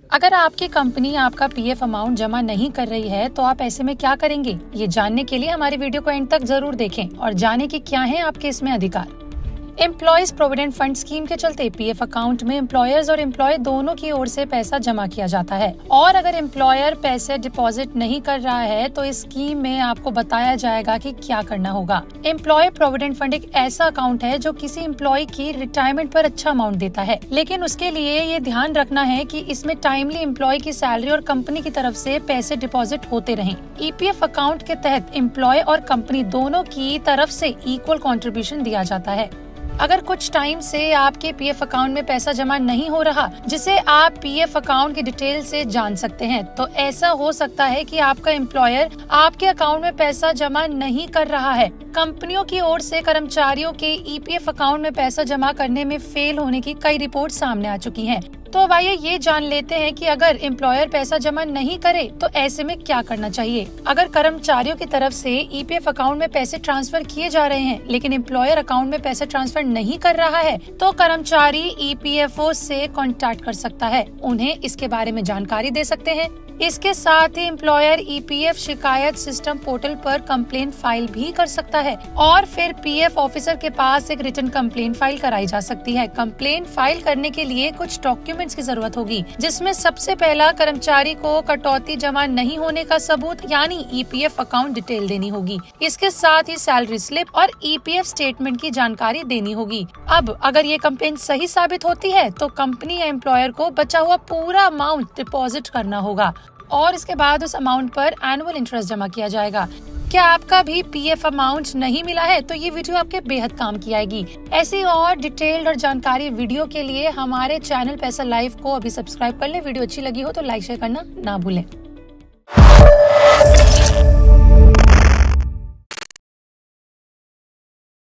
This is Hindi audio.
अगर आपकी कंपनी आपका पीएफ अमाउंट जमा नहीं कर रही है तो आप ऐसे में क्या करेंगे, ये जानने के लिए हमारी वीडियो को एंड तक जरूर देखें और जानें कि क्या है आपके इसमें अधिकार। एम्प्लॉयज प्रोविडेंट फंड स्कीम के चलते पीएफ अकाउंट में एम्प्लॉयर्स और एम्प्लॉय दोनों की ओर से पैसा जमा किया जाता है और अगर एम्प्लॉयर पैसे डिपॉजिट नहीं कर रहा है तो इस स्कीम में आपको बताया जाएगा कि क्या करना होगा। एम्प्लॉय प्रोविडेंट फंड एक ऐसा अकाउंट है जो किसी एम्प्लॉय की रिटायरमेंट पर अच्छा अमाउंट देता है, लेकिन उसके लिए ये ध्यान रखना है कि इसमें टाइमली एम्प्लॉय की सैलरी और कंपनी की तरफ से पैसे डिपॉजिट होते रहें। ईपीएफ अकाउंट के तहत एम्प्लॉय और कंपनी दोनों की तरफ से इक्वल कंट्रीब्यूशन दिया जाता है। अगर कुछ टाइम से आपके पीएफ अकाउंट में पैसा जमा नहीं हो रहा, जिसे आप पीएफ अकाउंट की डिटेल से जान सकते हैं, तो ऐसा हो सकता है कि आपका एम्प्लॉयर आपके अकाउंट में पैसा जमा नहीं कर रहा है। कंपनियों की ओर से कर्मचारियों के ईपीएफ अकाउंट में पैसा जमा करने में फेल होने की कई रिपोर्ट सामने आ चुकी हैं। तो अब आइए ये जान लेते हैं कि अगर एम्प्लॉयर पैसा जमा नहीं करे तो ऐसे में क्या करना चाहिए। अगर कर्मचारियों की तरफ से ईपीएफ अकाउंट में पैसे ट्रांसफर किए जा रहे हैं लेकिन एम्प्लॉयर अकाउंट में पैसे ट्रांसफर नहीं कर रहा है तो कर्मचारी ईपीएफओ से कांटेक्ट कर सकता है, उन्हें इसके बारे में जानकारी दे सकते हैं। इसके साथ ही एम्प्लॉयर ईपीएफ शिकायत सिस्टम पोर्टल पर कंप्लेंट फाइल भी कर सकता है और फिर पीएफ ऑफिसर के पास एक रिटन कंप्लेंट फाइल कराई जा सकती है। कंप्लेंट फाइल करने के लिए कुछ डॉक्यूमेंट्स की जरूरत होगी, जिसमें सबसे पहला कर्मचारी को कटौती जमा नहीं होने का सबूत यानी ईपीएफ अकाउंट डिटेल देनी होगी। इसके साथ ही सैलरी स्लिप और ईपीएफ स्टेटमेंट की जानकारी देनी होगी। अब अगर ये कंप्लेंट सही साबित होती है तो कंपनी या एम्प्लॉयर को बचा हुआ पूरा अमाउंट डिपॉजिट करना होगा और इसके बाद उस अमाउंट पर एनुअल इंटरेस्ट जमा किया जाएगा। क्या आपका भी पीएफ अमाउंट नहीं मिला है तो ये वीडियो आपके बेहद काम की आएगी। ऐसी और डिटेल्ड और जानकारी वीडियो के लिए हमारे चैनल पैसा लाइव को अभी सब्सक्राइब कर ले। वीडियो अच्छी लगी हो तो लाइक शेयर करना ना भूलें।